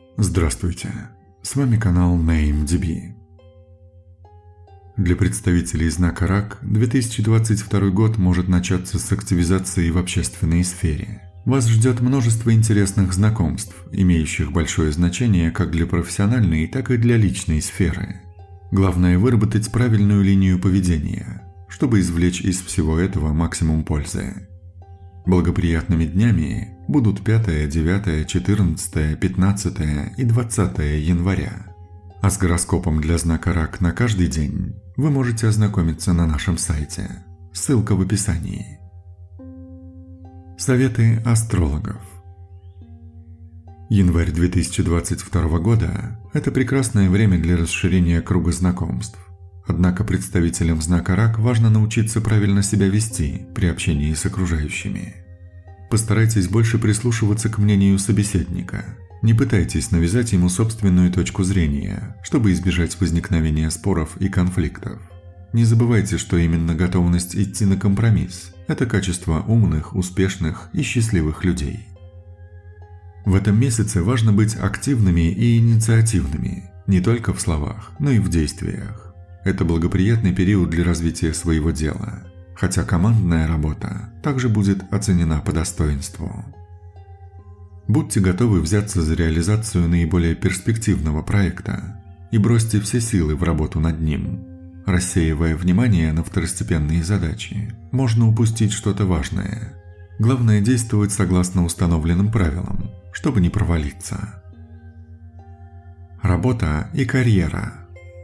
Здравствуйте, с вами канал NameDB. Для представителей знака Рак 2022 год может начаться с активизации в общественной сфере. Вас ждет множество интересных знакомств, имеющих большое значение как для профессиональной, так и для личной сферы. Главное выработать правильную линию поведения, чтобы извлечь из всего этого максимум пользы. Благоприятными днями будут 5, 9, 14, 15 и 20 января. А с гороскопом для знака Рак на каждый день вы можете ознакомиться на нашем сайте. Ссылка в описании. Советы астрологов. Январь 2022 года – это прекрасное время для расширения круга знакомств. Однако представителям знака Рак важно научиться правильно себя вести при общении с окружающими. Постарайтесь больше прислушиваться к мнению собеседника. Не пытайтесь навязать ему собственную точку зрения, чтобы избежать возникновения споров и конфликтов. Не забывайте, что именно готовность идти на компромисс – это качество умных, успешных и счастливых людей. В этом месяце важно быть активными и инициативными, не только в словах, но и в действиях. Это благоприятный период для развития своего дела, хотя командная работа также будет оценена по достоинству. Будьте готовы взяться за реализацию наиболее перспективного проекта и бросьте все силы в работу над ним. Рассеивая внимание на второстепенные задачи, можно упустить что-то важное. Главное действовать согласно установленным правилам, чтобы не провалиться. Работа и карьера.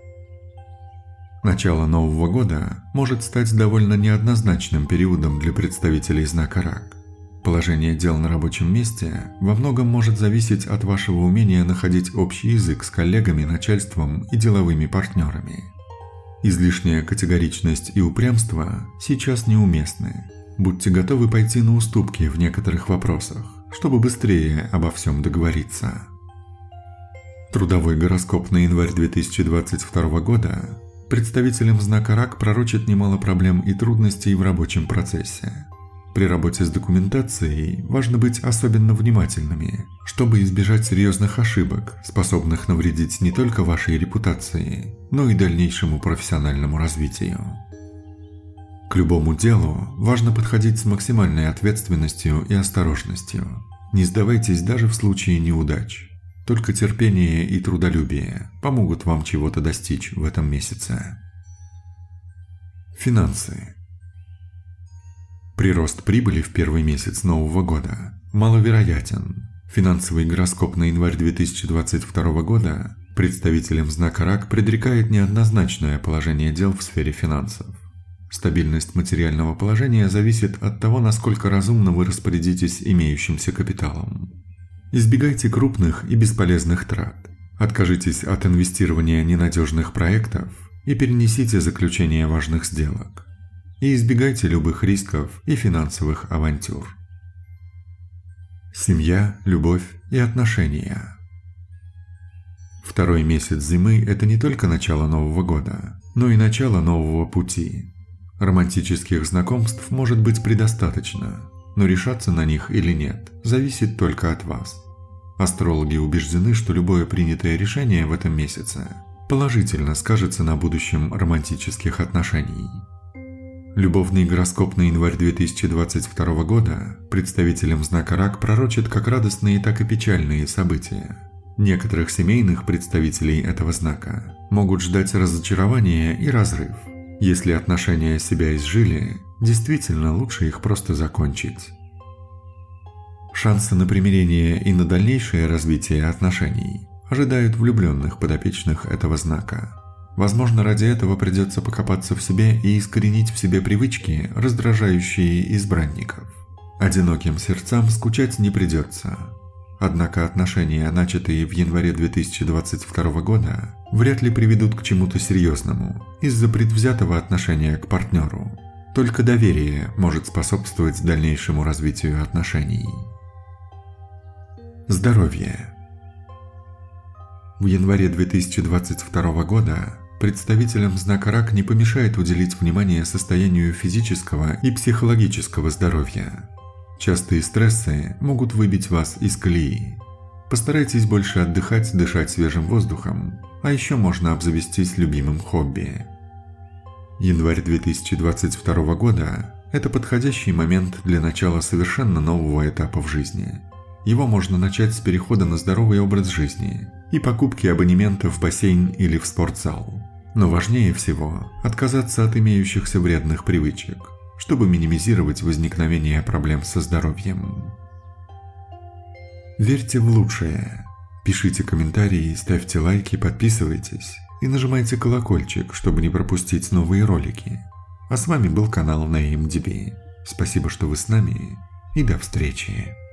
Начало Нового года может стать довольно неоднозначным периодом для представителей знака Рак. Положение дел на рабочем месте во многом может зависеть от вашего умения находить общий язык с коллегами, начальством и деловыми партнерами. Излишняя категоричность и упрямство сейчас неуместны. Будьте готовы пойти на уступки в некоторых вопросах, чтобы быстрее обо всем договориться. Трудовой гороскоп на январь 2022 года представителям знака Рак пророчит немало проблем и трудностей в рабочем процессе. При работе с документацией важно быть особенно внимательными, чтобы избежать серьезных ошибок, способных навредить не только вашей репутации, но и дальнейшему профессиональному развитию. К любому делу важно подходить с максимальной ответственностью и осторожностью. Не сдавайтесь даже в случае неудач. Только терпение и трудолюбие помогут вам чего-то достичь в этом месяце. Финансы. Прирост прибыли в первый месяц Нового года маловероятен. Финансовый гороскоп на январь 2022 года представителям знака Рак предрекает неоднозначное положение дел в сфере финансов. Стабильность материального положения зависит от того, насколько разумно вы распорядитесь имеющимся капиталом. Избегайте крупных и бесполезных трат. Откажитесь от инвестирования ненадежных проектов и перенесите заключение важных сделок. И избегайте любых рисков и финансовых авантюр. Семья, любовь и отношения. Второй месяц зимы – это не только начало Нового года, но и начало нового пути. Романтических знакомств может быть предостаточно, но решаться на них или нет зависит только от вас. Астрологи убеждены, что любое принятое решение в этом месяце положительно скажется на будущем романтических отношений. Любовный гороскоп на январь 2022 года представителям знака Рак пророчит как радостные, так и печальные события. Некоторых семейных представителей этого знака могут ждать разочарование и разрыв. Если отношения себя изжили, действительно лучше их просто закончить. Шансы на примирение и на дальнейшее развитие отношений ожидают влюбленных подопечных этого знака. Возможно, ради этого придется покопаться в себе и искоренить в себе привычки, раздражающие избранников. Одиноким сердцам скучать не придется. Однако отношения, начатые в январе 2022 года, вряд ли приведут к чему-то серьезному из-за предвзятого отношения к партнеру. Только доверие может способствовать дальнейшему развитию отношений. Здоровье. В январе 2022 года представителям знака Рак не помешает уделить внимание состоянию физического и психологического здоровья. Частые стрессы могут выбить вас из колеи. Постарайтесь больше отдыхать, дышать свежим воздухом, а еще можно обзавестись любимым хобби. Январь 2022 года – это подходящий момент для начала совершенно нового этапа в жизни. Его можно начать с перехода на здоровый образ жизни и покупки абонемента в бассейн или в спортзал. Но важнее всего – отказаться от имеющихся вредных привычек, чтобы минимизировать возникновение проблем со здоровьем. Верьте в лучшее. Пишите комментарии, ставьте лайки, подписывайтесь и нажимайте колокольчик, чтобы не пропустить новые ролики. А с вами был канал NameDB. Спасибо, что вы с нами, и до встречи.